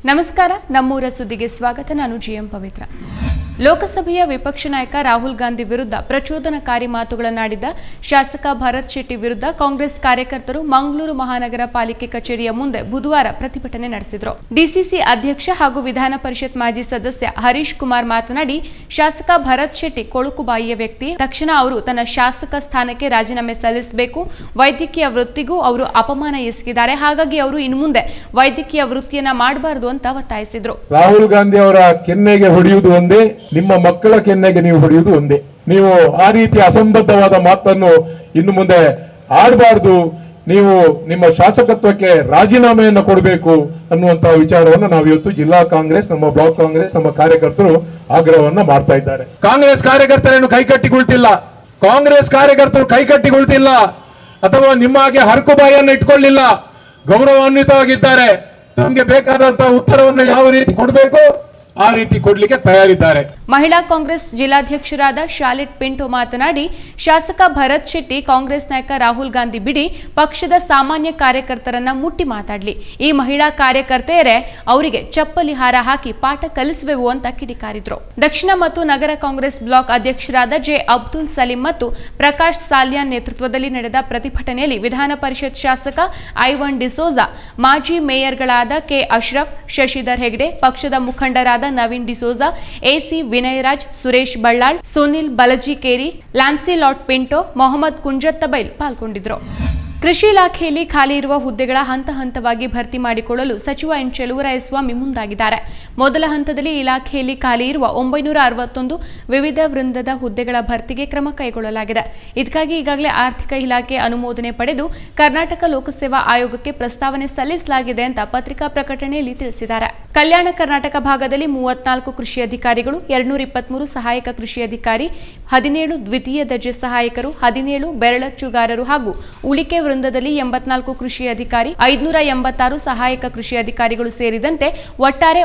ನಮಸ್ಕಾರ ನಮ್ಮೂರ ಸುದ್ದಿಗೆ ಸ್ವಾಗತ ನಾನು ಜಿಎಂ ಪವಿತ್ರ ಲೋಕಸಭೆಯ ವಿಪಕ್ಷ ನಾಯಕ ರಾಹುಲ್ ಗಾಂಧಿ ವಿರುದ್ಧ ಪ್ರಚೋದನಕಾರಿ ಮಾತುಗಳನ್ನಾಡಿದ ಶಾಸಕ ಭರತ್ ಶೆಟ್ಟಿ ವಿರುದ್ಧ ಕಾಂಗ್ರೆಸ್ ಕಾರ್ಯಕರ್ತರು ಮಂಗಳೂರು ಮಹಾನಗರ ಪಾಲಿಕೆ ಕಚೇರಿಯ ಮುಂದೆ ಬುಧವಾರ ಪ್ರತಿಭಟನೆ ನಡೆಸಿದರು ಡಿಸಿಸಿ ಅಧ್ಯಕ್ಷ ಹಾಗೂ ವಿಧಾನ ಪರಿಷತ್ ಮಾಜಿ ಸದಸ್ಯ ಹರೀಶ್ ಕುಮಾರ್ ಮಾತನಾಡಿ ಶಾಸಕ ಭರತ್ ಶೆಟ್ಟಿ ಕೊಳುಕುಬಾಯಿಯ ವ್ಯಕ್ತಿ ತಕ್ಷಣ ಅವರು ತನ್ನ ಶಾಸಕ ಸ್ಥಾನಕ್ಕೆ ರಾಜೀನಾಮೆ ಸಲ್ಲಿಸಬೇಕು ವೈದ್ಯಕೀಯ ವೃತ್ತಿಗೂ ಅವರು ಅಪಮಾನ ಎಸಗಿದ್ದಾರೆ ಹಾಗಾಗಿ ಅವರು ಇನ್ನು ಮುಂದೆ ವೈದ್ಯಕೀಯ ವೃತ್ತಿಯನ್ನ ಮಾಡಬಾರದು ಅಂತ ಒತ್ತಾಯಿಸಿದರು ರಾಹುಲ್ ಗಾಂಧಿ ಅವರ ಕೆನ್ನೆಗೆ ಹೊಡೆಯುವುದು ಒಂದೇ ನಿಮ್ಮ ಮಕ್ಕಳ ಕೆನ್ನೆಗೆ ನೀವು ಹೊಡೆಯುವುದು ಒಂದೇ ನೀವು ಆ ರೀತಿ ಅಸಂಬದ್ಧವಾದ ಮಾತನ್ನು ಇನ್ನು ಮುಂದೆ ಆಡಬಾರದು ನೀವು ನಿಮ್ಮ ಶಾಸಕತ್ವಕ್ಕೆ ರಾಜೀನಾಮೆಯನ್ನು ಕೊಡಬೇಕು ಅನ್ನುವಂತಹ ವಿಚಾರವನ್ನು ನಾವು ಇವತ್ತು ಜಿಲ್ಲಾ ಕಾಂಗ್ರೆಸ್ ನಮ್ಮ ಬ್ಲಾಕ್ ಕಾಂಗ್ರೆಸ್ ನಮ್ಮ ಕಾರ್ಯಕರ್ತರು ಆಗ್ರಹವನ್ನ ಮಾಡ್ತಾ ಇದ್ದಾರೆ ಕಾಂಗ್ರೆಸ್ ಕಾರ್ಯಕರ್ತರೇನು ಕೈಕಟ್ಟಿಕೊಳ್ತಿಲ್ಲ ಕಾಂಗ್ರೆಸ್ ಕಾರ್ಯಕರ್ತರು ಕೈಕಟ್ಟಿಕೊಳ್ತಿಲ್ಲ ಅಥವಾ ನಿಮ್ಮ ಹಾಗೆ ಹರಕುಬಾಯಿಯನ್ನು ಇಟ್ಕೊಳ್ಳಿಲ್ಲ ಗೌರವಾನ್ವಿತವಾಗಿದ್ದಾರೆ ನಮಗೆ ಬೇಕಾದಂತಹ ಉತ್ತರವನ್ನು ಯಾವ ರೀತಿ ಕೊಡಬೇಕು ಆ ರೀತಿ ಕೊಡ್ಲಿಕ್ಕೆ ತಯಾರಿದ್ದಾರೆ ಮಹಿಳಾ ಕಾಂಗ್ರೆಸ್ ಜಿಲ್ಲಾಧ್ಯಕ್ಷರಾದ ಶಾಲಿಟ್ ಪಿಂಟೋ ಮಾತನಾಡಿ ಶಾಸಕ ಭರತ್ ಶೆಟ್ಟಿ ಕಾಂಗ್ರೆಸ್ ನಾಯಕ ರಾಹುಲ್ ಗಾಂಧಿ ಬಿಡಿ ಪಕ್ಷದ ಸಾಮಾನ್ಯ ಕಾರ್ಯಕರ್ತರನ್ನ ಮುಟ್ಟಿ ಮಾತಾಡ್ಲಿ ಈ ಮಹಿಳಾ ಕಾರ್ಯಕರ್ತೆಯರೇ ಅವರಿಗೆ ಚಪ್ಪಲಿ ಹಾರ ಹಾಕಿ ಪಾಠ ಕಲಿಸುವೆವು ಅಂತ ಕಿಡಿಕಾರಿದ್ರು ದಕ್ಷಿಣ ಮತ್ತು ನಗರ ಕಾಂಗ್ರೆಸ್ ಬ್ಲಾಕ್ ಅಧ್ಯಕ್ಷರಾದ ಜೆ ಅಬ್ದುಲ್ ಸಲೀಂ ಮತ್ತು ಪ್ರಕಾಶ್ ಸಾಲ್ಯಾನ್ ನೇತೃತ್ವದಲ್ಲಿ ನಡೆದ ಪ್ರತಿಭಟನೆಯಲ್ಲಿ ವಿಧಾನ ಪರಿಷತ್ ಶಾಸಕ ಐವನ್ ಡಿಸೋಜಾ ಮಾಜಿ ಮೇಯರ್ಗಳಾದ ಕೆ ಅಶ್ರಫ್ ಶಶಿಧರ್ ಹೆಗ್ಡೆ ಪಕ್ಷದ ಮುಖಂಡರಾದ ನವೀನ್ ಡಿಸೋಜಾ ಎಸಿ ವಿನಯರಾಜ್ ಸುರೇಶ್ ಬಳ್ಳಾಳ್ ಸುನಿಲ್ ಬಲಜಿಕೇರಿ ಲ್ಯಾನ್ಸಿಲಾಟ್ ಪಿಂಟೋ ಮೊಹಮ್ಮದ್ ಕುಂಜತ್ತಬೈಲ್ ಪಾಲ್ಗೊಂಡಿದ್ದರು ಕೃಷಿ ಇಲಾಖೆಯಲ್ಲಿ ಖಾಲಿ ಇರುವ ಹುದ್ದೆಗಳ ಹಂತ ಹಂತವಾಗಿ ಭರ್ತಿ ಮಾಡಿಕೊಳ್ಳಲು ಸಚಿವ ಎನ್ ಚೆಲುವರಾಯಸ್ವಾಮಿ ಮುಂದಾಗಿದ್ದಾರೆ ಮೊದಲ ಹಂತದಲ್ಲಿ ಇಲಾಖೆಯಲ್ಲಿ ಖಾಲಿ ಇರುವ 961 ವಿವಿಧ ವೃಂದದ ಹುದ್ದೆಗಳ ಭರ್ತಿಗೆ ಕ್ರಮ ಕೈಗೊಳ್ಳಲಾಗಿದೆ ಇದಕ್ಕಾಗಿ ಈಗಾಗಲೇ ಆರ್ಥಿಕ ಇಲಾಖೆ ಅನುಮೋದನೆ ಪಡೆದು ಕರ್ನಾಟಕ ಲೋಕಸೇವಾ ಆಯೋಗಕ್ಕೆ ಪ್ರಸ್ತಾವನೆ ಸಲ್ಲಿಸಲಾಗಿದೆ ಅಂತ ಪತ್ರಿಕಾ ಪ್ರಕಟಣೆಯಲ್ಲಿ ತಿಳಿಸಿದ್ದಾರೆ ಕಲ್ಯಾಣ ಕರ್ನಾಟಕ ಭಾಗದಲ್ಲಿ 34 ಕೃಷಿ ಅಧಿಕಾರಿಗಳು 223 ಸಹಾಯಕ ಕೃಷಿ ಅಧಿಕಾರಿ 17 ದ್ವಿತೀಯ ದರ್ಜೆ ಸಹಾಯಕರು 17 ಬೆರಳಚ್ಚುಗಾರರು ಹಾಗೂ ಉಳಿಕೆ ವೃಂದದಲ್ಲಿ 84 ಕೃಷಿ ಅಧಿಕಾರಿ 586 ಸಹಾಯಕ ಕೃಷಿ ಅಧಿಕಾರಿಗಳು ಸೇರಿದಂತೆ ಒಟ್ಟಾರೆ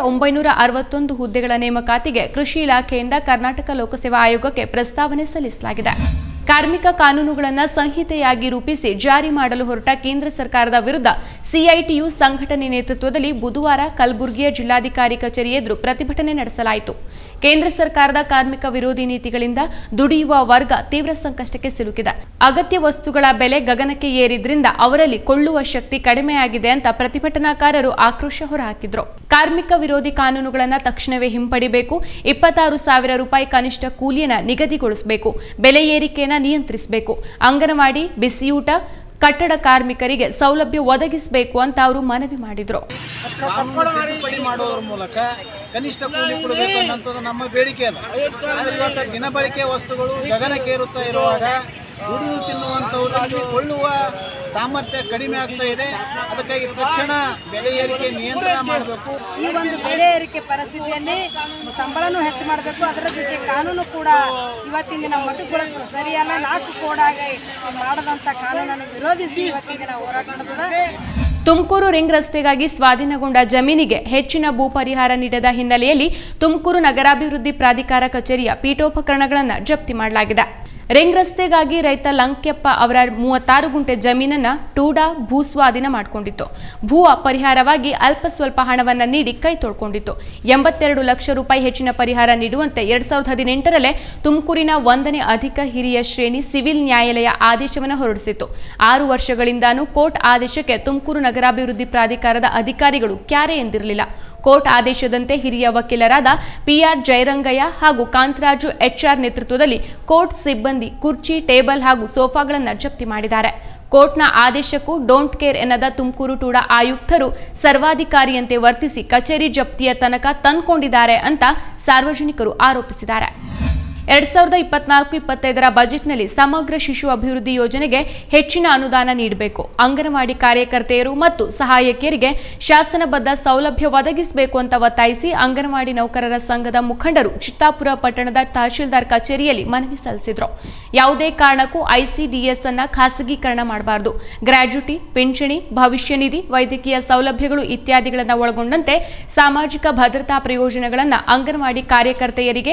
961 ಹುದ್ದೆಗಳ ನೇಮಕಾತಿಗೆ ಕೃಷಿ ಇಲಾಖೆಯಿಂದ ಕರ್ನಾಟಕ ಲೋಕಸೇವಾ ಆಯೋಗಕ್ಕೆ ಪ್ರಸ್ತಾವನೆ ಸಲ್ಲಿಸಲಾಗಿದೆ ಕಾರ್ಮಿಕ ಕಾನೂನುಗಳನ್ನು ಸಂಹಿತೆಯಾಗಿ ರೂಪಿಸಿ ಜಾರಿ ಮಾಡಲು ಹೊರಟ ಕೇಂದ್ರ ಸರ್ಕಾರದ ವಿರುದ್ಧ ಸಿಐಟಿಯು ಸಂಘಟನೆ ನೇತೃತ್ವದಲ್ಲಿ ಬುಧವಾರ ಕಲಬುರಗಿಯ ಜಿಲ್ಲಾಧಿಕಾರಿ ಕಚೇರಿ ಎದುರು ಪ್ರತಿಭಟನೆ ನಡೆಸಲಾಯಿತು ಕೇಂದ್ರ ಸರ್ಕಾರದ ಕಾರ್ಮಿಕ ವಿರೋಧಿ ನೀತಿಗಳಿಂದ ದುಡಿಯುವ ವರ್ಗ ತೀವ್ರ ಸಂಕಷ್ಟಕ್ಕೆ ಸಿಲುಕಿದೆ ಅಗತ್ಯ ವಸ್ತುಗಳ ಬೆಲೆ ಗಗನಕ್ಕೆ ಏರಿದ್ರಿಂದ ಅವರಲ್ಲಿ ಕೊಳ್ಳುವ ಶಕ್ತಿ ಕಡಿಮೆಯಾಗಿದೆ ಅಂತ ಪ್ರತಿಭಟನಾಕಾರರು ಆಕ್ರೋಶ ಹೊರಹಾಕಿದ್ರು ಕಾರ್ಮಿಕ ವಿರೋಧಿ ಕಾನೂನುಗಳನ್ನು ತಕ್ಷಣವೇ ಹಿಂಪಡಿಬೇಕು 26,000 ರೂಪಾಯಿ ಕನಿಷ್ಠ ಕೂಲಿಯನ್ನು ನಿಗದಿಗೊಳಿಸಬೇಕು ಬೆಲೆ ಏರಿಕೆಯನ್ನು ನಿಯಂತ್ರಿಸಬೇಕು ಅಂಗನವಾಡಿ ಬಿಸಿಯೂಟ ಕಟ್ಟಡ ಕಾರ್ಮಿಕರಿಗೆ ಸೌಲಭ್ಯ ಒದಗಿಸಬೇಕು ಅಂತ ಅವರು ಮನವಿ ಮಾಡಿದ್ರು ತಿದ್ದುಪಡಿ ಮಾಡುವುದರ ಮೂಲಕ ಕನಿಷ್ಠ ಕೂಲಿ ಕೊಡಬೇಕು ಅನ್ನೋದು ನಮ್ಮ ಬೇಡಿಕೆ ಅಲ್ಲ ಆದರೆ ಇವತ್ತು ದಿನಬಳಕೆ ವಸ್ತುಗಳು ಗಗನಕ್ಕೇರುತ್ತಾ ಇರುವಾಗ ದುಡಿದು ತಿನ್ನುವಂಥವರಲ್ಲಿ ಕೊಳ್ಳುವ ಸಾಮರ್ಥ್ಯ ಕಡಿಮೆ ಆಗ್ತಾ ಇದೆ ಅದಕ್ಕಾಗಿ ತಕ್ಷಣ ಬೆಲೆ ಏರಿಕೆ ನಿಯಂತ್ರಣ ಮಾಡಬೇಕು ಈ ಒಂದು ಬೆಲೆ ಏರಿಕೆ ಪರಿಸ್ಥಿತಿಯಲ್ಲಿ ಸಂಬಳನೂ ಹೆಚ್ಚು ಮಾಡಬೇಕು ಅದರ ಜೊತೆ ಕಾನೂನು ಕೂಡ ಇವತ್ತಿನ ದಿನ ಮೊಟಕುಗೊಳಿಸಲು ಸರಿಯಲ್ಲ 4 ಕೋಡಾಗಿ ಮಾಡದಂಥ ಕಾನೂನನ್ನು ವಿರೋಧಿಸಿ ಇವತ್ತಿನ ದಿನ ಹೋರಾಟ ನಡೆದಿದೆ ತುಮಕೂರು ರಿಂಗ್ ರಸ್ತೆಗಾಗಿ ಸ್ವಾಧೀನಗೊಂಡ ಜಮೀನಿಗೆ ಹೆಚ್ಚಿನ ಭೂ ಪರಿಹಾರ ನೀಡದ ಹಿನ್ನೆಲೆಯಲ್ಲಿ ತುಮಕೂರು ನಗರಾಭಿವೃದ್ಧಿ ಪ್ರಾಧಿಕಾರ ಕಚೇರಿಯ ಪೀಠೋಪಕರಣಗಳನ್ನು ಜಪ್ತಿ ಮಾಡಲಾಗಿದೆ ರಿಂಗ್ ರಸ್ತೆಗಾಗಿ ರೈತ ಲಂಕ್ಯಪ್ಪ ಅವರ 36 ಗುಂಟೆ ಜಮೀನನ್ನ ಟೂಡಾ ಭೂ ಸ್ವಾಧೀನ ಮಾಡಿಕೊಂಡಿತ್ತು ಭೂ ಪರಿಹಾರವಾಗಿ ಅಲ್ಪ ಸ್ವಲ್ಪ ಹಣವನ್ನ ನೀಡಿ ಕೈ ತೊಳ್ಕೊಂಡಿತ್ತು 82 ಲಕ್ಷ ರೂಪಾಯಿ ಹೆಚ್ಚಿನ ಪರಿಹಾರ ನೀಡುವಂತೆ 2018ರಲ್ಲೇ ತುಮಕೂರಿನ 1ನೇ ಅಧಿಕ ಹಿರಿಯ ಶ್ರೇಣಿ ಸಿವಿಲ್ ನ್ಯಾಯಾಲಯ ಆದೇಶವನ್ನು ಹೊರಡಿಸಿತ್ತು 6 ವರ್ಷಗಳಿಂದಾನೂ ಕೋರ್ಟ್ ಆದೇಶಕ್ಕೆ ತುಮಕೂರು ನಗರಾಭಿವೃದ್ಧಿ ಪ್ರಾಧಿಕಾರದ ಅಧಿಕಾರಿಗಳು ಕ್ಯಾರೆ ಎಂದಿರಲಿಲ್ಲ ಕೋರ್ಟ್ ಆದೇಶದಂತೆ ಹಿರಿಯ ವಕೀಲರಾದ ಪಿಆರ್ ಜಯರಂಗಯ್ಯ ಹಾಗೂ ಕಾಂತರಾಜು ಎಚ್ಆರ್ ನೇತೃತ್ವದಲ್ಲಿ ಕೋರ್ಟ್ ಸಿಬ್ಬಂದಿ ಕುರ್ಚಿ ಟೇಬಲ್ ಹಾಗೂ ಸೋಫಾಗಳನ್ನು ಜಪ್ತಿ ಮಾಡಿದ್ದಾರೆ ಕೋರ್ಟ್ನ ಆದೇಶಕ್ಕೂ ಡೋಂಟ್ ಕೇರ್ ಎನ್ನದ ತುಮಕೂರು ಟೂಡಾ ಆಯುಕ್ತರು ಸರ್ವಾಧಿಕಾರಿಯಂತೆ ವರ್ತಿಸಿ ಕಚೇರಿ ಜಪ್ತಿಯ ತನಕ ತಂದುಕೊಂಡಿದ್ದಾರೆ ಅಂತ ಸಾರ್ವಜನಿಕರು ಆರೋಪಿಸಿದ್ದಾರೆ 2024-25ರ ಬಜೆಟ್ನಲ್ಲಿ ಸಮಗ್ರ ಶಿಶು ಅಭಿವೃದ್ಧಿ ಯೋಜನೆಗೆ ಹೆಚ್ಚಿನ ಅನುದಾನ ನೀಡಬೇಕು ಅಂಗನವಾಡಿ ಕಾರ್ಯಕರ್ತೆಯರು ಮತ್ತು ಸಹಾಯಕಿಯರಿಗೆ ಶಾಸನಬದ್ಧ ಸೌಲಭ್ಯ ಒದಗಿಸಬೇಕು ಅಂತ ಒತ್ತಾಯಿಸಿ ಅಂಗನವಾಡಿ ನೌಕರರ ಸಂಘದ ಮುಖಂಡರು ಚಿತ್ತಾಪುರ ಪಟ್ಟಣದ ತಹಶೀಲ್ದಾರ್ ಕಚೇರಿಯಲ್ಲಿ ಮನವಿ ಸಲ್ಲಿಸಿದರು ಯಾವುದೇ ಕಾರಣಕ್ಕೂ ಐಸಿಡಿಎಸ್ ಅನ್ನು ಖಾಸಗೀಕರಣ ಮಾಡಬಾರದು ಗ್ರಾಜ್ಯುಟಿ ಪಿಂಚಣಿ ಭವಿಷ್ಯ ನಿಧಿ ವೈದ್ಯಕೀಯ ಸೌಲಭ್ಯಗಳು ಇತ್ಯಾದಿಗಳನ್ನು ಒಳಗೊಂಡಂತೆ ಸಾಮಾಜಿಕ ಭದ್ರತಾ ಪ್ರಯೋಜನಗಳನ್ನು ಅಂಗನವಾಡಿ ಕಾರ್ಯಕರ್ತೆಯರಿಗೆ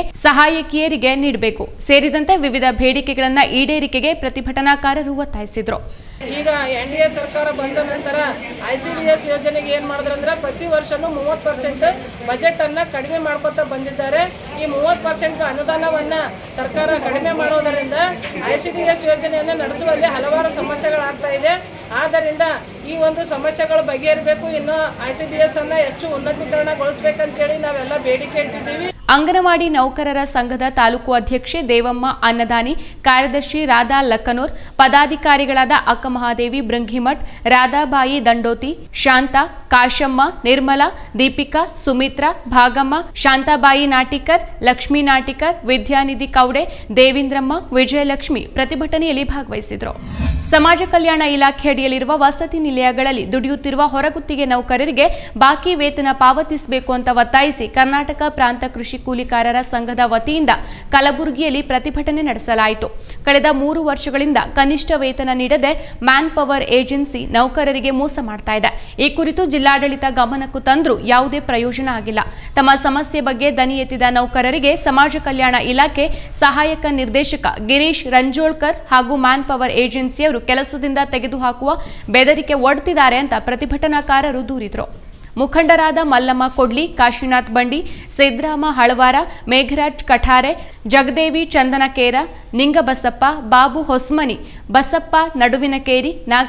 ಸಹಾಯಕಿಯರಿಗೆ ನೀಡಬೇಕು ಸೇರಿದಂತೆ ವಿವಿಧ ಬೇಡಿಕೆಗಳನ್ನು ಈಡೇರಿಕೆಗೆ ಪ್ರತಿಭಟನಾಕಾರರು ಒತ್ತಾಯಿಸಿದರು ಈಗ NDA ಸರ್ಕಾರ ಬಂದ ನಂತರ ICDS ಯೋಜನೆಗೆ ಏನು ಮಾಡಿದ್ರಂದ್ರೆ ಪ್ರತಿ ವರ್ಷನೂ 30% ಬಜೆಟನ್ನು ಕಡಿಮೆ ಮಾಡ್ಕೊತಾ ಬಂದಿದ್ದಾರೆ. ಈ 30% ಅನುದಾನವನ್ನು ಸರ್ಕಾರ ಕಡಿಮೆ ಮಾಡೋದರಿಂದ ICDS ಯೋಜನೆಯನ್ನು ನಡೆಸುವಲ್ಲಿ ಹಲವಾರು ಸಮಸ್ಯೆಗಳಾಗ್ತಾ ಇದೆ. ಆದ್ದರಿಂದ ಈ ಒಂದು ಸಮಸ್ಯೆಗಳು ಬಗೆಹರಿಬೇಕು. ಇನ್ನು ICDS ಅನ್ನು ಹೆಚ್ಚು ಉನ್ನತೀಕರಣಗೊಳಿಸಬೇಕಂತೇಳಿ ನಾವೆಲ್ಲ ಬೇಡಿಕೆ ಇಟ್ಟಿದ್ದೀವಿ. ಅಂಗನವಾಡಿ ನೌಕರರ ಸಂಘದ ತಾಲೂಕು ಅಧ್ಯಕ್ಷೆ ದೇವಮ್ಮ ಅನ್ನದಾನಿ, ಕಾರ್ಯದರ್ಶಿ ರಾಧಾ ಲಕ್ಕನೂರ್, ಪದಾಧಿಕಾರಿಗಳಾದ ಅಕ್ಕಮಹಾದೇವಿ ಬೃಂಗಿಮಠ್, ರಾಧಾಬಾಯಿ ದಂಡೋತಿ, ಶಾಂತಾ, ಕಾಶಮ್ಮ, ನಿರ್ಮಲಾ, ದೀಪಿಕಾ, ಸುಮಿತ್ರಾ, ಭಾಗಮ್ಮ, ಶಾಂತಾಬಾಯಿ ನಾಟಿಕರ್, ಲಕ್ಷ್ಮೀ ನಾಟಿಕರ್, ವಿದ್ಯಾನಿಧಿ ಕೌಡೆ, ದೇವೇಂದ್ರಮ್ಮ, ವಿಜಯಲಕ್ಷ್ಮಿ ಪ್ರತಿಭಟನೆಯಲ್ಲಿ ಭಾಗವಹಿಸಿದರು. ಸಮಾಜ ಕಲ್ಯಾಣ ಇಲಾಖೆ ಅಡಿಯಲ್ಲಿರುವ ವಸತಿ ನಿಲಯಗಳಲ್ಲಿ ದುಡಿಯುತ್ತಿರುವ ಹೊರಗುತ್ತಿಗೆ ನೌಕರರಿಗೆ ಬಾಕಿ ವೇತನ ಪಾವತಿಸಬೇಕು ಅಂತ ಒತ್ತಾಯಿಸಿ ಕರ್ನಾಟಕ ಪ್ರಾಂತ ಕೃಷಿ ಕೂಲಿಕಾರರ ಸಂಘದ ವತಿಯಿಂದ ಕಲಬುರಗಿಯಲ್ಲಿ ಪ್ರತಿಭಟನೆ ನಡೆಸಲಾಯಿತು. ಕಳೆದ 3 ವರ್ಷಗಳಿಂದ ಕನಿಷ್ಠ ವೇತನ ನೀಡದೆ ಮ್ಯಾನ್ ಪವರ್ ಏಜೆನ್ಸಿ ನೌಕರರಿಗೆ ಮೋಸ ಮಾಡ್ತಾ ಇದೆ. ಈ ಕುರಿತು ಜಿಲ್ಲಾಡಳಿತ ಗಮನಕ್ಕೂ ತಂದರೂ ಯಾವುದೇ ಪ್ರಯೋಜನ ಆಗಿಲ್ಲ. ತಮ್ಮ ಸಮಸ್ಯೆ ಬಗ್ಗೆ ದನಿ ಎತ್ತಿದ ನೌಕರರಿಗೆ ಸಮಾಜ ಕಲ್ಯಾಣ ಇಲಾಖೆ ಸಹಾಯಕ ನಿರ್ದೇಶಕ ಗಿರೀಶ್ ರಂಜೋಳ್ಕರ್ ಹಾಗೂ ಮ್ಯಾನ್ ಪವರ್ ಏಜೆನ್ಸಿಯವರು ಕೆಲಸದಿಂದ ತೆಗೆದುಹಾಕುವ ಬೆದರಿಕೆ ಒಡ್ತಿದ್ದಾರೆ ಅಂತ ಪ್ರತಿಭಟನಾಕಾರರು ದೂರಿದರು. ಮುಖಂಡರಾದ ಮಲ್ಲಮ್ಮ ಕೊಡ್ಲಿ, ಕಾಶಿನಾಥ್ ಬಂಡಿ, ಸಿದ್ದರಾಮ ಹಳವಾರ, ಮೇಘರಾಜ್ ಕಠಾರೆ, ಜಗದೇವಿ ಚಂದನಕೇರ, ನಿಂಗಬಸಪ್ಪ, ಬಾಬು ಹೊಸ್ಮನಿ, ಬಸಪ್ಪ ನಡುವಿನಕೇರಿ,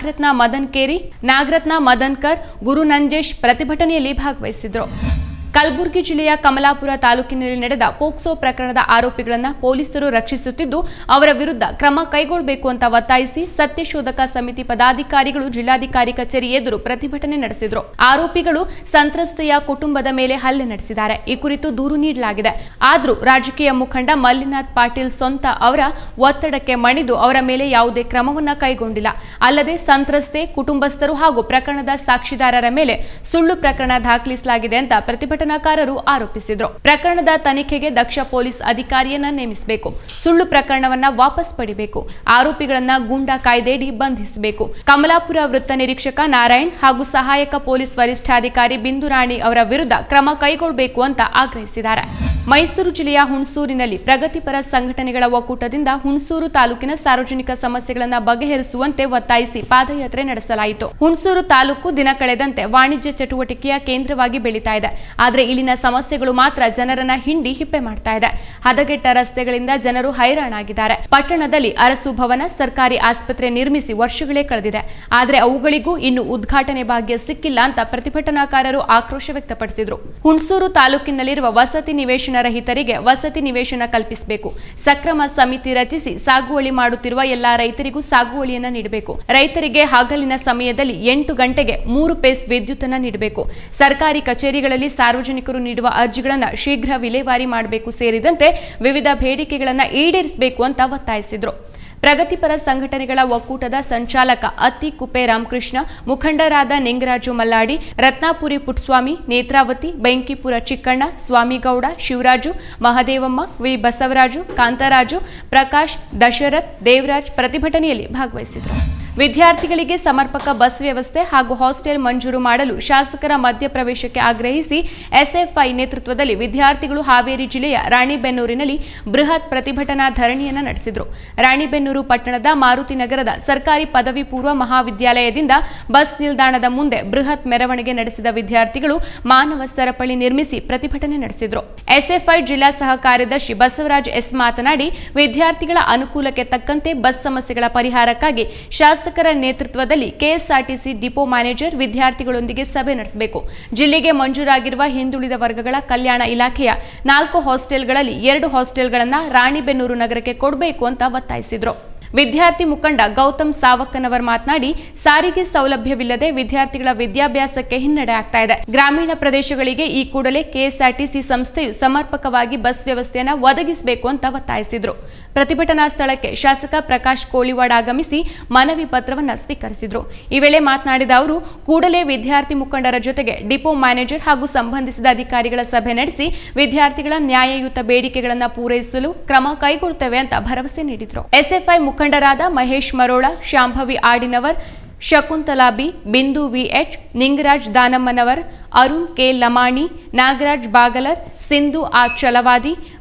ನಾಗರತ್ನ ಮದನ್ಕರ್, ಗುರುನಂಜೇಶ್ ಪ್ರತಿಭಟನೆಯಲ್ಲಿ ಭಾಗವಹಿಸಿದರು. ಕಲಬುರಗಿ ಜಿಲ್ಲೆಯ ಕಮಲಾಪುರ ತಾಲೂಕಿನಲ್ಲಿ ನಡೆದ ಪೋಕ್ಸೋ ಪ್ರಕರಣದ ಆರೋಪಿಗಳನ್ನು ಪೊಲೀಸರು ರಕ್ಷಿಸುತ್ತಿದ್ದು ಅವರ ವಿರುದ್ಧ ಕ್ರಮ ಕೈಗೊಳ್ಳಬೇಕು ಅಂತ ಒತ್ತಾಯಿಸಿ ಸತ್ಯಶೋಧಕ ಸಮಿತಿ ಪದಾಧಿಕಾರಿಗಳು ಜಿಲ್ಲಾಧಿಕಾರಿ ಕಚೇರಿ ಎದುರು ಪ್ರತಿಭಟನೆ ನಡೆಸಿದರು. ಆರೋಪಿಗಳು ಸಂತ್ರಸ್ತೆಯ ಕುಟುಂಬದ ಮೇಲೆ ಹಲ್ಲೆ ನಡೆಸಿದ್ದಾರೆ. ಈ ಕುರಿತು ದೂರು ನೀಡಲಾಗಿದೆ. ಆದರೂ ರಾಜಕೀಯ ಮುಖಂಡ ಮಲ್ಲಿನಾಥ್ ಪಾಟೀಲ್ ಸ್ವಂತ ಅವರ ಒತ್ತಡಕ್ಕೆ ಮಣಿದು ಅವರ ಮೇಲೆ ಯಾವುದೇ ಕ್ರಮವನ್ನ ಕೈಗೊಂಡಿಲ್ಲ. ಅಲ್ಲದೆ ಸಂತ್ರಸ್ತೆ, ಕುಟುಂಬಸ್ಥರು ಹಾಗೂ ಪ್ರಕರಣದ ಸಾಕ್ಷಿದಾರರ ಮೇಲೆ ಸುಳ್ಳು ಪ್ರಕರಣ ದಾಖಲಿಸಲಾಗಿದೆ ಅಂತ ಪ್ರತಿಭಟನಾಕಾರರು ಆರೋಪಿಸಿದರು. ಪ್ರಕರಣದ ತನಿಖೆಗೆ ದಕ್ಷ ಪೊಲೀಸ್ ಅಧಿಕಾರಿಯನ್ನ ನೇಮಿಸಬೇಕು, ಸುಳ್ಳು ಪ್ರಕರಣವನ್ನ ವಾಪಸ್ ಪಡಿಬೇಕು, ಆರೋಪಿಗಳನ್ನ ಗೂಂಡಾ ಕಾಯ್ದೆಯಡಿ ಬಂಧಿಸಬೇಕು. ಕಮಲಾಪುರ ವೃತ್ತ ನಿರೀಕ್ಷಕ ನಾರಾಯಣ್ ಹಾಗೂ ಸಹಾಯಕ ಪೊಲೀಸ್ ವರಿಷ್ಠಾಧಿಕಾರಿ ಬಿಂದುರಾಣಿ ಅವರ ವಿರುದ್ಧ ಕ್ರಮ ಕೈಗೊಳ್ಳಬೇಕು ಅಂತ ಆಗ್ರಹಿಸಿದ್ದಾರೆ. ಮೈಸೂರು ಜಿಲ್ಲೆಯ ಹುಣಸೂರಿನಲ್ಲಿ ಪ್ರಗತಿಪರ ಸಂಘಟನೆಗಳ ಒಕ್ಕೂಟದಿಂದ ಹುಣಸೂರು ತಾಲೂಕಿನ ಸಾರ್ವಜನಿಕ ಸಮಸ್ಯೆಗಳನ್ನು ಬಗೆಹರಿಸುವಂತೆ ಒತ್ತಾಯಿಸಿ ಪಾದಯಾತ್ರೆ ನಡೆಸಲಾಯಿತು. ಹುಣಸೂರು ತಾಲೂಕು ದಿನ ಕಳೆದಂತೆ ವಾಣಿಜ್ಯ ಚಟುವಟಿಕೆಯ ಕೇಂದ್ರವಾಗಿ ಬೆಳೀತಾ ಇದೆ. ಆದರೆ ಇಲ್ಲಿನ ಸಮಸ್ಯೆಗಳು ಮಾತ್ರ ಜನರನ್ನ ಹಿಂಡಿ ಹಿಪ್ಪೆ ಮಾಡ್ತಾ ಇದೆ. ಹದಗೆಟ್ಟ ರಸ್ತೆಗಳಿಂದ ಜನರು ಹೈರಾಣಾಗಿದ್ದಾರೆ. ಪಟ್ಟಣದಲ್ಲಿ ಅರಸು ಭವನ, ಸರ್ಕಾರಿ ಆಸ್ಪತ್ರೆ ನಿರ್ಮಿಸಿ ವರ್ಷಗಳೇ ಕಳೆದಿದೆ. ಆದರೆ ಅವುಗಳಿಗೂ ಇನ್ನು ಉದ್ಘಾಟನೆ ಭಾಗ್ಯ ಸಿಕ್ಕಿಲ್ಲ ಅಂತ ಪ್ರತಿಭಟನಾಕಾರರು ಆಕ್ರೋಶ ವ್ಯಕ್ತಪಡಿಸಿದರು. ಹುಣಸೂರು ತಾಲೂಕಿನಲ್ಲಿರುವ ವಸತಿ ನಿವೇಶನ ರಹಿತರಿಗೆ ವಸತಿ ನಿವೇಶನ ಕಲ್ಪಿಸಬೇಕು. ಸಕ್ರಮ ಸಮಿತಿ ರಚಿಸಿ ಸಾಗುವಳಿ ಮಾಡುತ್ತಿರುವ ಎಲ್ಲಾ ರೈತರಿಗೂ ಸಾಗುವಳಿಯನ್ನ ನೀಡಬೇಕು. ರೈತರಿಗೆ ಹಗಲಿನ ಸಮಯದಲ್ಲಿ 8 ಗಂಟೆಗೆ 3 ಪೇಸ್ ವಿದ್ಯುತ್ ಅನ್ನು ನೀಡಬೇಕು. ಸರ್ಕಾರಿ ಕಚೇರಿಗಳಲ್ಲಿ ಸಾರ್ವಜನಿಕರು ನೀಡುವ ಅರ್ಜಿಗಳನ್ನು ಶೀಘ್ರ ವಿಲೇವಾರಿ ಮಾಡಬೇಕು ಸೇರಿದಂತೆ ವಿವಿಧ ಬೇಡಿಕೆಗಳನ್ನು ಈಡೇರಿಸಬೇಕು ಅಂತ ಒತ್ತಾಯಿಸಿದರು. ಪ್ರಗತಿಪರ ಸಂಘಟನೆಗಳ ಒಕ್ಕೂಟದ ಸಂಚಾಲಕ ಅತ್ತಿ ಕುಪ್ಪೆ ರಾಮಕೃಷ್ಣ, ಮುಖಂಡರಾದ ನಿಂಗರಾಜು ಮಲ್ಲಾಡಿ, ರತ್ನಾಪುರಿ ಪುಟ್ಸ್ವಾಮಿ, ನೇತ್ರಾವತಿ, ಬೆಂಕಿಪುರ ಚಿಕ್ಕಣ್ಣ, ಸ್ವಾಮಿಗೌಡ, ಶಿವರಾಜು, ಮಹದೇವಮ್ಮ, ವಿ ಬಸವರಾಜು, ಕಾಂತರಾಜು, ಪ್ರಕಾಶ್, ದಶರಥ್, ದೇವರಾಜ್ ಪ್ರತಿಭಟನೆಯಲ್ಲಿ ಭಾಗವಹಿಸಿದರು. ವಿದ್ಯಾರ್ಥಿಗಳಿಗೆ ಸಮರ್ಪಕ ಬಸ್ ವ್ಯವಸ್ಥೆ ಹಾಗೂ ಹಾಸ್ಟೆಲ್ ಮಂಜೂರು ಮಾಡಲು ಶಾಸಕರ ಮಧ್ಯಪ್ರವೇಶಕ್ಕೆ ಆಗ್ರಹಿಸಿ ಎಸ್ಎಫ್ಐ ನೇತೃತ್ವದಲ್ಲಿ ವಿದ್ಯಾರ್ಥಿಗಳು ಹಾವೇರಿ ಜಿಲ್ಲೆಯ ರಾಣಿಬೆನ್ನೂರಿನಲ್ಲಿ ಬೃಹತ್ ಪ್ರತಿಭಟನಾ ಧರಣಿಯನ್ನು ನಡೆಸಿದರು. ರಾಣಿಬೆನ್ನೂರು ಪಟ್ಟಣದ ಮಾರುತಿ ನಗರದ ಸರ್ಕಾರಿ ಪದವಿ ಪೂರ್ವ ಮಹಾವಿದ್ಯಾಲಯದಿಂದ ಬಸ್ ನಿಲ್ದಾಣದ ಮುಂದೆ ಬೃಹತ್ ಮೆರವಣಿಗೆ ನಡೆಸಿದ ವಿದ್ಯಾರ್ಥಿಗಳು ಮಾನವ ಸರಪಳಿ ನಿರ್ಮಿಸಿ ಪ್ರತಿಭಟನೆ ನಡೆಸಿದರು. ಎಸ್ಎಫ್ಐ ಜಿಲ್ಲಾ ಸಹ ಕಾರ್ಯದರ್ಶಿ ಬಸವರಾಜ್ ಎಸ್ ಮಾತನಾಡಿ, ವಿದ್ಯಾರ್ಥಿಗಳ ಅನುಕೂಲಕ್ಕೆ ತಕ್ಕಂತೆ ಬಸ್ ಸಮಸ್ಯೆಗಳ ಪರಿಹಾರಕ್ಕಾಗಿ ಶಾಸಕರ ನೇತೃತ್ವದಲ್ಲಿ ಕೆಎಸ್ಆರ್ಟಿಸಿ ಡಿಪೋ ಮ್ಯಾನೇಜರ್ ವಿದ್ಯಾರ್ಥಿಗಳೊಂದಿಗೆ ಸಭೆ ನಡೆಸಬೇಕು. ಜಿಲ್ಲೆಗೆ ಮಂಜೂರಾಗಿರುವ ಹಿಂದುಳಿದ ವರ್ಗಗಳ ಕಲ್ಯಾಣ ಇಲಾಖೆಯ 4 ಹಾಸ್ಟೆಲ್ಗಳಲ್ಲಿ 2 ಹಾಸ್ಟೆಲ್ಗಳನ್ನು ರಾಣಿಬೆನ್ನೂರು ನಗರಕ್ಕೆ ಕೊಡಬೇಕು ಅಂತ ಒತ್ತಾಯಿಸಿದರು. ವಿದ್ಯಾರ್ಥಿ ಮುಖಂಡ ಗೌತಮ್ ಸಾವಕ್ಕನವರ್ ಮಾತನಾಡಿ, ಸಾರಿಗೆ ಸೌಲಭ್ಯವಿಲ್ಲದೆ ವಿದ್ಯಾರ್ಥಿಗಳ ವಿದ್ಯಾಭ್ಯಾಸಕ್ಕೆ ಹಿನ್ನಡೆ ಆಗ್ತಾ ಇದೆ. ಗ್ರಾಮೀಣ ಪ್ರದೇಶಗಳಿಗೆ ಈ ಕೂಡಲೇ ಕೆಎಸ್ಆರ್ಟಿಸಿ ಸಂಸ್ಥೆಯು ಸಮರ್ಪಕವಾಗಿ ಬಸ್ ವ್ಯವಸ್ಥೆಯನ್ನು ಒದಗಿಸಬೇಕು ಅಂತ ಒತ್ತಾಯಿಸಿದರು. ಪ್ರತಿಭಟನಾ ಸ್ಥಳಕ್ಕೆ ಶಾಸಕ ಪ್ರಕಾಶ್ ಕೋಳಿವಾಡ್ ಆಗಮಿಸಿ ಮನವಿ ಪತ್ರವನ್ನು ಸ್ವೀಕರಿಸಿದರು. ಈ ವೇಳೆ ಮಾತನಾಡಿದ ಅವರು, ಕೂಡಲೇ ವಿದ್ಯಾರ್ಥಿ ಮುಖಂಡರ ಜೊತೆಗೆ ಡಿಪೋ ಮ್ಯಾನೇಜರ್ ಹಾಗೂ ಸಂಬಂಧಿಸಿದ ಅಧಿಕಾರಿಗಳ ಸಭೆ ನಡೆಸಿ ವಿದ್ಯಾರ್ಥಿಗಳ ನ್ಯಾಯಯುತ ಬೇಡಿಕೆಗಳನ್ನು ಪೂರೈಸಲು ಕ್ರಮ ಕೈಗೊಳ್ಳುತ್ತೇವೆ ಅಂತ ಭರವಸೆ ನೀಡಿದರು. ಎಸ್ಎಫ್ಐ ಮುಖಂಡರಾದ Mahesh Marola, Shambhavi Adinavar, Shakuntala B, Bindu V H, Ningaraj Danammanavar, Arun K Lamani, Nagaraj Bagalar, Sindhu R Chalavadi,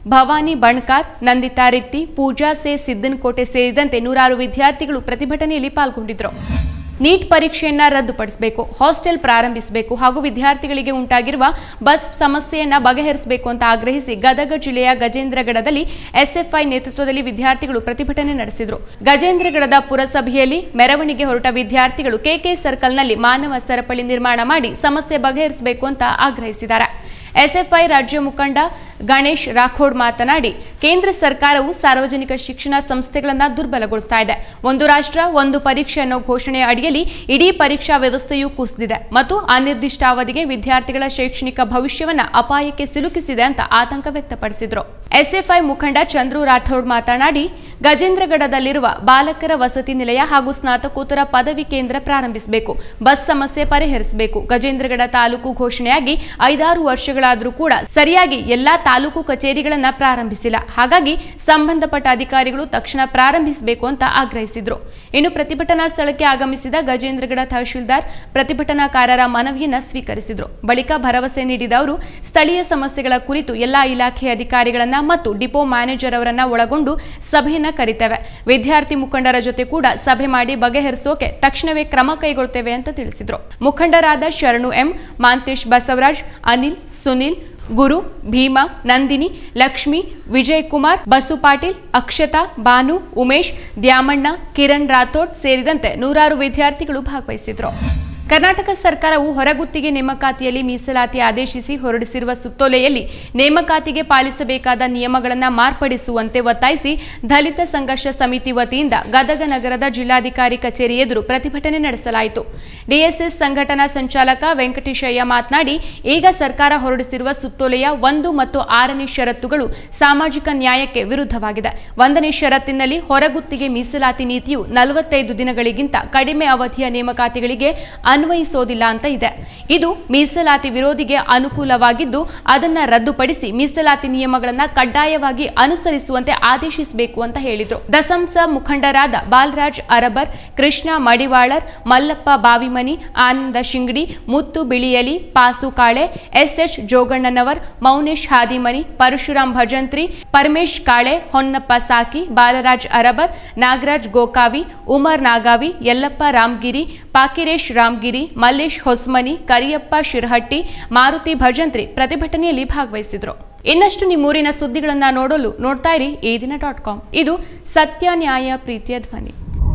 Bhavani Bankar, Nandita Ritti, Pooja ಸೇ ಸಿದ್ದನಕೋಟೆ ಸೇರಿದಂತೆ ನೂರಾರು ವಿದ್ಯಾರ್ಥಿಗಳು ಪ್ರತಿಭಟನೆಯಲ್ಲಿ ಪಾಲ್ಗೊಂಡಿದ್ದರು. ನೀಟ್ ಪರೀಕ್ಷೆಯನ್ನ ರದ್ದುಪಡಿಸಬೇಕು, ಹಾಸ್ಟೆಲ್ ಪ್ರಾರಂಭಿಸಬೇಕು ಹಾಗೂ ವಿದ್ಯಾರ್ಥಿಗಳಿಗೆ ಉಂಟಾಗಿರುವ ಬಸ್ ಸಮಸ್ಯೆಯನ್ನ ಬಗೆಹರಿಸಬೇಕು ಅಂತ ಆಗ್ರಹಿಸಿ ಗದಗ ಜಿಲ್ಲೆಯ ಗಜೇಂದ್ರಗಡದಲ್ಲಿ ಎಸ್ಎಫ್ಐ ನೇತೃತ್ವದಲ್ಲಿ ವಿದ್ಯಾರ್ಥಿಗಳು ಪ್ರತಿಭಟನೆ ನಡೆಸಿದರು. ಗಜೇಂದ್ರಗಡದ ಪುರಸಭೆಯಲ್ಲಿ ಮೆರವಣಿಗೆ ಹೊರಟ ವಿದ್ಯಾರ್ಥಿಗಳು ಕೆಕೆ ಸರ್ಕಲ್ನಲ್ಲಿ ಮಾನವ ಸರಪಳಿ ನಿರ್ಮಾಣ ಮಾಡಿ ಸಮಸ್ಯೆ ಬಗೆಹರಿಸಬೇಕು ಅಂತ ಆಗ್ರಹಿಸಿದ್ದಾರೆ. ಎಸ್ಎಫ್ಐ ರಾಜ್ಯ ಮುಖಂಡ ಗಣೇಶ್ ರಾಠೋಡ್ ಮಾತನಾಡಿ, ಕೇಂದ್ರ ಸರ್ಕಾರವು ಸಾರ್ವಜನಿಕ ಶಿಕ್ಷಣ ಸಂಸ್ಥೆಗಳನ್ನು ದುರ್ಬಲಗೊಳಿಸ್ತಾ ಇದೆ. ಒಂದು ರಾಷ್ಟ್ರ ಒಂದು ಪರೀಕ್ಷೆ ಅನ್ನೋ ಘೋಷಣೆಯ ಅಡಿಯಲ್ಲಿ ಇಡೀ ಪರೀಕ್ಷಾ ವ್ಯವಸ್ಥೆಯು ಕುಸಿದಿದೆ ಮತ್ತು ಅನಿರ್ದಿಷ್ಟಾವಧಿಗೆ ವಿದ್ಯಾರ್ಥಿಗಳ ಶೈಕ್ಷಣಿಕ ಭವಿಷ್ಯವನ್ನ ಅಪಾಯಕ್ಕೆ ಸಿಲುಕಿಸಿದೆ ಅಂತ ಆತಂಕ ವ್ಯಕ್ತಪಡಿಸಿದರು. ಎಸ್ಎಫ್ಐ ಮುಖಂಡ ಚಂದ್ರು ರಾಠೋಡ್ ಮಾತನಾಡಿ, ಗಜೇಂದ್ರಗಡದಲ್ಲಿರುವ ಬಾಲಕರ ವಸತಿ ನಿಲಯ ಹಾಗೂ ಸ್ನಾತಕೋತ್ತರ ಪದವಿ ಕೇಂದ್ರ ಪ್ರಾರಂಭಿಸಬೇಕು, ಬಸ್ ಸಮಸ್ಯೆ ಪರಿಹರಿಸಬೇಕು. ಗಜೇಂದ್ರಗಡ ತಾಲೂಕು ಘೋಷಣೆಯಾಗಿ 5-6 ವರ್ಷಗಳಾದರೂ ಕೂಡ ಸರಿಯಾಗಿ ಎಲ್ಲಾ ತಾಲೂಕು ಕಚೇರಿಗಳನ್ನ ಪ್ರಾರಂಭಿಸಿಲ್ಲ. ಹಾಗಾಗಿ ಸಂಬಂಧಪಟ್ಟ ಅಧಿಕಾರಿಗಳು ತಕ್ಷಣ ಪ್ರಾರಂಭಿಸಬೇಕು ಅಂತ ಆಗ್ರಹಿಸಿದ್ರು. ಇನ್ನು ಪ್ರತಿಭಟನಾ ಸ್ಥಳಕ್ಕೆ ಆಗಮಿಸಿದ ಗಜೇಂದ್ರಗಡ ತಹಶೀಲ್ದಾರ್ ಪ್ರತಿಭಟನಾಕಾರರ ಮನವಿಯನ್ನ ಸ್ವೀಕರಿಸಿದ್ರು. ಬಳಿಕ ಭರವಸೆ ನೀಡಿದ ಅವರು ಸ್ಥಳೀಯ ಸಮಸ್ಯೆಗಳ ಕುರಿತು ಎಲ್ಲಾ ಇಲಾಖೆ ಅಧಿಕಾರಿಗಳನ್ನ ಮತ್ತು ಡಿಪೋ ಮ್ಯಾನೇಜರ್ ಅವರನ್ನ ಒಳಗೊಂಡು ಸಭೆಯನ್ನ ಕರೆಯುತ್ತೇವೆ. ವಿದ್ಯಾರ್ಥಿ ಮುಖಂಡರ ಜೊತೆ ಕೂಡ ಸಭೆ ಮಾಡಿ ಬಗೆಹರಿಸೋಕೆ ತಕ್ಷಣವೇ ಕ್ರಮ ಕೈಗೊಳ್ಳುತ್ತೇವೆ ಅಂತ ತಿಳಿಸಿದ್ರು. ಮುಖಂಡರಾದ ಶರಣು ಎಂ, ಮಾಂತೇಶ್ ಬಸವರಾಜ್, ಅನಿಲ್, ಸುನಿಲ್, ಗುರು, ಭೀಮಾ, ನಂದಿನಿ, ಲಕ್ಷ್ಮಿ, ವಿಜಯ್ ಕುಮಾರ್, ಬಸು ಪಾಟೀಲ್, ಅಕ್ಷತಾ, ಬಾನು, ಉಮೇಶ್, ದ್ಯಾಮಣ್ಣ, ಕಿರಣ್ ರಾಥೋಡ್ ಸೇರಿದಂತೆ ನೂರಾರು ವಿದ್ಯಾರ್ಥಿಗಳು ಭಾಗವಹಿಸಿದ್ರು. ಕರ್ನಾಟಕ ಸರ್ಕಾರವು ಹೊರಗುತ್ತಿಗೆ ನೇಮಕಾತಿಯಲ್ಲಿ ಮೀಸಲಾತಿ ಆದೇಶಿಸಿ ಹೊರಡಿಸಿರುವ ಸುತ್ತೋಲೆಯಲ್ಲಿ ನೇಮಕಾತಿಗೆ ಪಾಲಿಸಬೇಕಾದ ನಿಯಮಗಳನ್ನು ಮಾರ್ಪಡಿಸುವಂತೆ ಒತ್ತಾಯಿಸಿ ದಲಿತ ಸಂಘರ್ಷ ಸಮಿತಿ ವತಿಯಿಂದ ಗದಗ ನಗರದ ಜಿಲ್ಲಾಧಿಕಾರಿ ಕಚೇರಿ ಎದುರು ಪ್ರತಿಭಟನೆ ನಡೆಸಲಾಯಿತು. ಡಿಎಸ್ಎಸ್ ಸಂಘಟನಾ ಸಂಚಾಲಕ ವೆಂಕಟೇಶಯ್ಯ ಮಾತನಾಡಿ, ಈಗ ಸರ್ಕಾರ ಹೊರಡಿಸಿರುವ ಸುತ್ತೋಲೆಯ 1 ಮತ್ತು 6ನೇ ಷರತ್ತುಗಳು ಸಾಮಾಜಿಕ ನ್ಯಾಯಕ್ಕೆ ವಿರುದ್ಧವಾಗಿದೆ. 1ನೇ ಷರತ್ತಿನಲ್ಲಿ ಹೊರಗುತ್ತಿಗೆ ಮೀಸಲಾತಿ ನೀತಿಯು 45 ದಿನಗಳಿಗಿಂತ ಕಡಿಮೆ ಅವಧಿಯ ನೇಮಕಾತಿಗಳಿಗೆ ಅನ್ವಯಿಸೋದಿಲ್ಲ ಅಂತ ಇದೆ. ಇದು ಮೀಸಲಾತಿ ವಿರೋಧಿಗೆ ಅನುಕೂಲವಾಗಿದ್ದು ಅದನ್ನ ರದ್ದುಪಡಿಸಿ ಮೀಸಲಾತಿ ನಿಯಮಗಳನ್ನು ಕಡ್ಡಾಯವಾಗಿ ಅನುಸರಿಸುವಂತೆ ಆದೇಶಿಸಬೇಕು ಅಂತ ಹೇಳಿದರು. ದಸಂಸ ಮುಖಂಡರಾದ ಬಾಲರಾಜ್ ಅರಬರ್, ಕೃಷ್ಣ ಮಡಿವಾಳರ್, ಮಲ್ಲಪ್ಪ ಬಾವಿಮನಿ, ಆನಂದ ಶಿಂಗಡಿ, ಮುತ್ತು ಬಿಳಿಯಲಿ, ಪಾಸು ಕಾಳೆ, ಎಸ್ಎಚ್ ಜೋಗಣ್ಣನವರ್, ಮೌನೇಶ್ ಹಾದಿಮನಿ, ಪರಶುರಾಮ್ ಭಜಂತ್ರಿ, ಪರಮೇಶ್ ಕಾಳೆ, ಹೊನ್ನಪ್ಪ ಸಾಕಿ, ಬಾಲರಾಜ್ ಅರಬರ್, ನಾಗರಾಜ್ ಗೋಕಾವಿ, ಉಮರ್ ನಾಗಾವಿ, ಯಲ್ಲಪ್ಪ ರಾಮಗಿರಿ, ಪಾಕಿರೇಶ್ ರಾಮಗಿರಿ, ಮಲ್ಲೇಶ್ ಹೊಸ್ಮನಿ, ಕರಿಯಪ್ಪ ಶಿರಹಟ್ಟಿ, ಮಾರುತಿ ಭಜಂತ್ರಿ ಪ್ರತಿಭಟನೆಯಲ್ಲಿ ಭಾಗವಹಿಸಿದರು. ಇನ್ನಷ್ಟು ನಿಮ್ಮೂರಿನ ಸುದ್ದಿಗಳನ್ನು ನೋಡಲು ನೋಡ್ತಾ ಇರಿ eedina.com. ಇದು ಸತ್ಯ, ನ್ಯಾಯ, ಪ್ರೀತಿಯ ಧ್ವನಿ.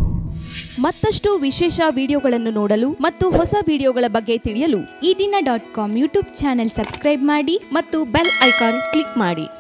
ಮತ್ತಷ್ಟು ವಿಶೇಷ ವಿಡಿಯೋಗಳನ್ನು ನೋಡಲು ಮತ್ತು ಹೊಸ ವಿಡಿಯೋಗಳ ಬಗ್ಗೆ ತಿಳಿಯಲು eedina.com ಯೂಟ್ಯೂಬ್ ಚಾನೆಲ್ ಸಬ್ಸ್ಕ್ರೈಬ್ ಮಾಡಿ ಮತ್ತು ಬೆಲ್ ಐಕಾನ್ ಕ್ಲಿಕ್ ಮಾಡಿ.